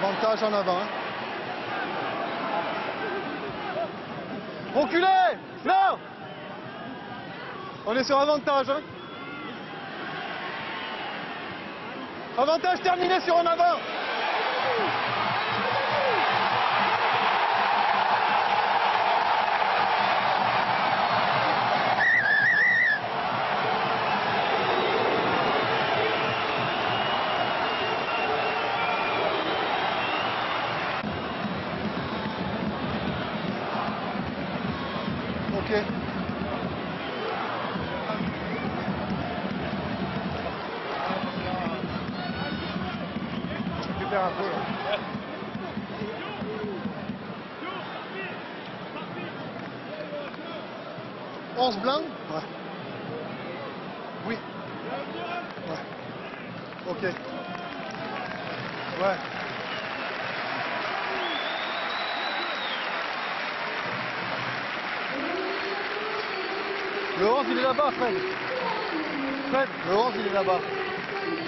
Avantage en avant. Hein. Reculez! Non! On est sur avantage. Hein. Avantage terminé sur en avant. Ok. Je récupère un peu là. « 11 blancs ?» Ouais. Oui. Ouais. Ok. Ouais. Le 11 il est là-bas, Fred. Fred, le 11 il est là-bas.